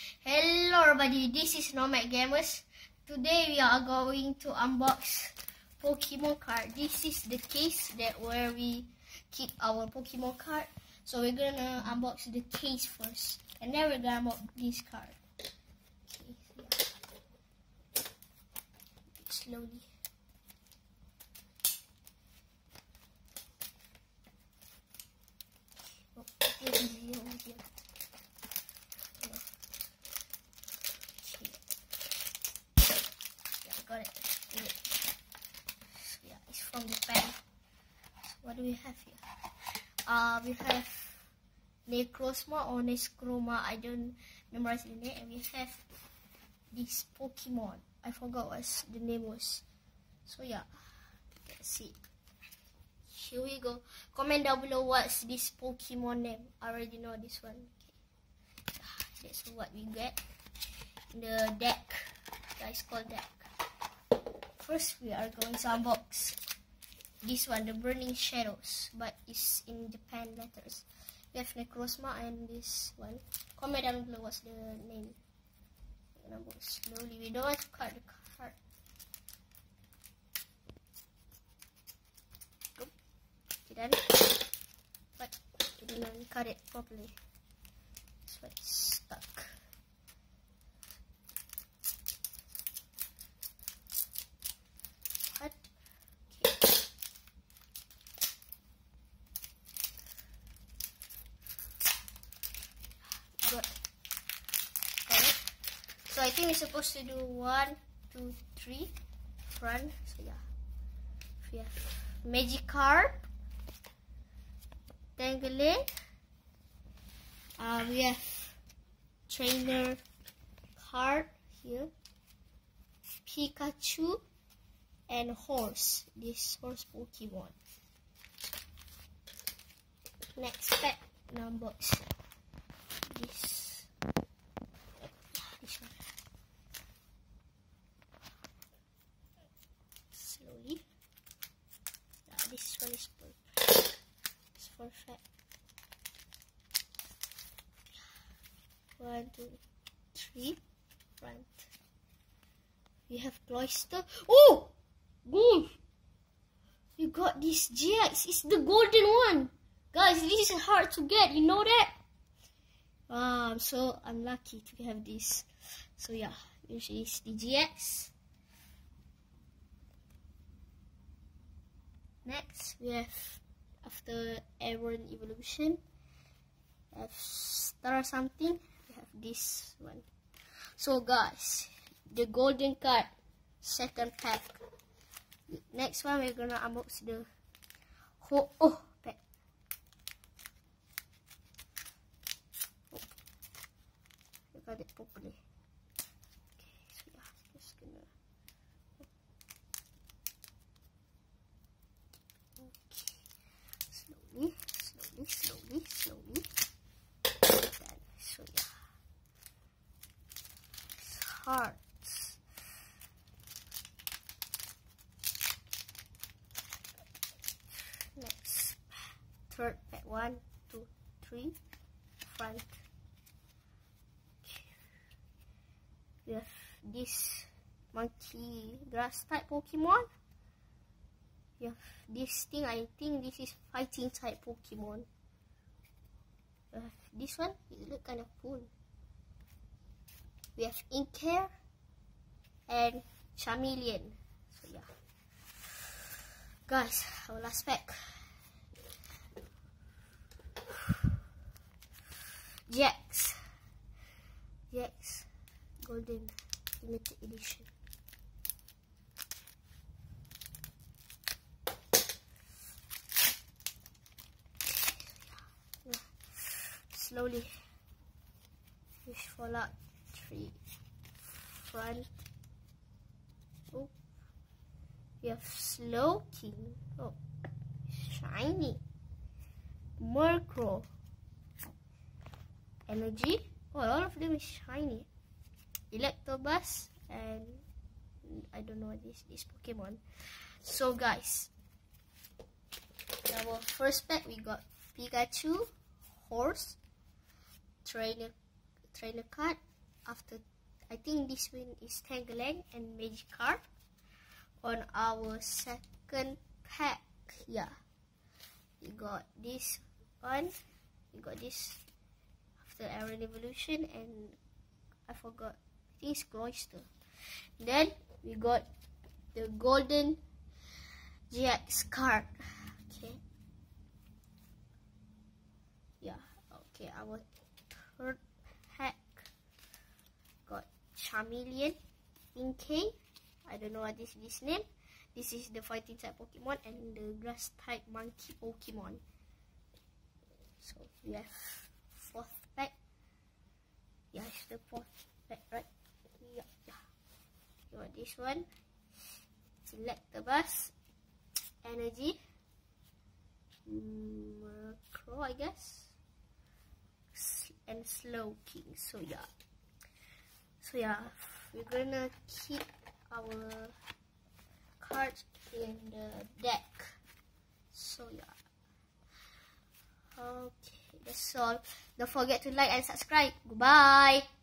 Hello everybody, this is Nomad Gamers. Today we are going to unbox Pokemon card. This is the case where we keep our Pokemon card. So we're gonna unbox the case first, and then we're gonna unbox this card. Okay, yeah. Slowly. Oh, easy over here. Got it. Yeah, it's from Japan. So what do we have here? We have Necrozma or Nescroma. I don't memorize the name. And we have this Pokemon. I forgot what the name was. So yeah, let's see. Here we go. Comment down below what's this Pokemon name. I already know this one. Okay. That's what we get in the deck. Guys, called deck. First, we are going to unbox this one, the Burning Shadows, but it's in Japan letters. We have Necrozma and this one. Comment down below what's the name. I'm gonna go slowly. We don't want to cut the card. Okay, done. But we didn't cut it properly. That's why it's stuck. Got it. So I think we're supposed to do 1, 2, 3 front. So yeah, we have Magikarp, Tangela, we have trainer card here, Pikachu, and horse. This horse Pokemon. Next pack, unbox this one. Slowly. Yeah, this one is perfect. It's perfect. 1, 2, 3 front. We have Cloyster. Oh, gold! You got this GX. It's the golden one, guys. This is hard to get. You know that. I'm so unlucky to have this. So yeah, usually it's the GX. Next, we have, after Aron Evolution, we have Star something. We have this one. So guys, the golden card, second pack. Next one, we're gonna unbox the pack. Got it properly. Okay, so yeah, just gonna. Okay, slowly. Then, so yeah, it's hearts. Next, third pack, 1, 2, 3, front. We have this monkey grass type Pokemon. We have this thing. I think this is fighting type Pokemon. We have this one. It looks kind of cool. We have Inkay and Charmeleon. So yeah, guys, our last pack. GX. Golden limited edition. Yeah. Slowly. Wish for luck. 3 front. Oh, we have Slowking. Oh, shiny. Murkrow. Energy. Oh, all of them is shiny. Electabuzz and I don't know this Pokemon. So guys, in our first pack we got Pikachu, horse, trainer card, after, I think this one is Tangela and Magikarp on our second pack. Yeah, we got this one, we got this after Aaron Evolution, and I forgot, I think it's Cloyster. Then we got the Golden GX card. Okay, yeah, okay, our third pack got Charmeleon, Inkay, I don't know what is this name. This is the fighting type Pokemon and the grass type monkey Pokemon. So we have fourth pack. Yeah, it's the fourth pack, right? Yeah, yeah. You got this one. Electabuzz, Energy, Murkrow, I guess, and Slowking. So yeah, we're gonna keep our cards in the deck. So yeah, okay, that's all. Don't forget to like and subscribe. Goodbye.